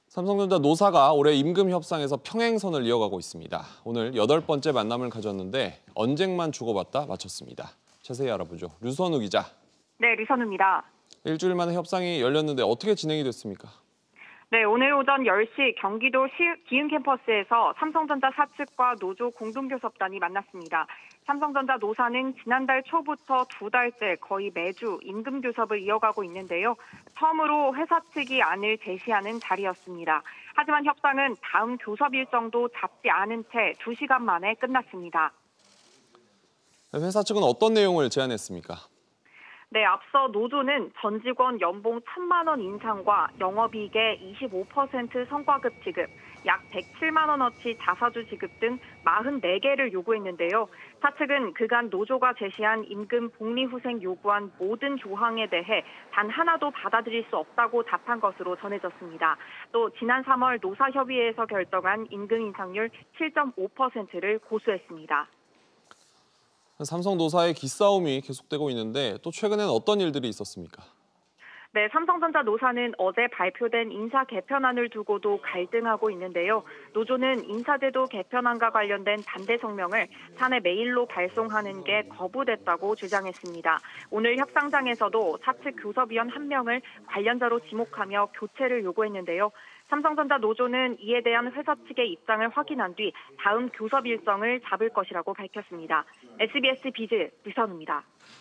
삼성전자 노사가 올해 임금 협상에서 평행선을 이어가고 있습니다. 오늘 8번째 만남을 가졌는데 언쟁만 주고받다 마쳤습니다. 자세히 알아보죠. 류선우 기자. 네, 류선우입니다. 일주일 만에 협상이 열렸는데 어떻게 진행이 됐습니까? 네, 오늘 오전 10시 경기도 기흥 캠퍼스에서 삼성전자 사측과 노조 공동교섭단이 만났습니다. 삼성전자 노사는 지난달 초부터 2달째 거의 매주 임금 교섭을 이어가고 있는데요. 처음으로 회사 측이 안을 제시하는 자리였습니다. 하지만 협상은 다음 교섭 일정도 잡지 않은 채 2시간 만에 끝났습니다. 회사 측은 어떤 내용을 제안했습니까? 네, 앞서 노조는 전 직원 연봉 1,000만 원 인상과 영업이익의 25% 성과급 지급, 약 107만 원어치 자사주 지급 등 44개를 요구했는데요. 사측은 그간 노조가 제시한 임금 복리후생 요구한 모든 조항에 대해 단 하나도 받아들일 수 없다고 답한 것으로 전해졌습니다. 또 지난 3월 노사협의회에서 결정한 임금 인상률 7.5%를 고수했습니다. 삼성 노사의 기싸움이 계속되고 있는데 또 최근엔 어떤 일들이 있었습니까? 네, 삼성전자 노사는 어제 발표된 인사 개편안을 두고도 갈등하고 있는데요. 노조는 인사제도 개편안과 관련된 반대 성명을 사내 메일로 발송하는 게 거부됐다고 주장했습니다. 오늘 협상장에서도 사측 교섭위원 1명을 관련자로 지목하며 교체를 요구했는데요. 삼성전자 노조는 이에 대한 회사 측의 입장을 확인한 뒤 다음 교섭 일정을 잡을 것이라고 밝혔습니다. SBS 비즈 류선우입니다.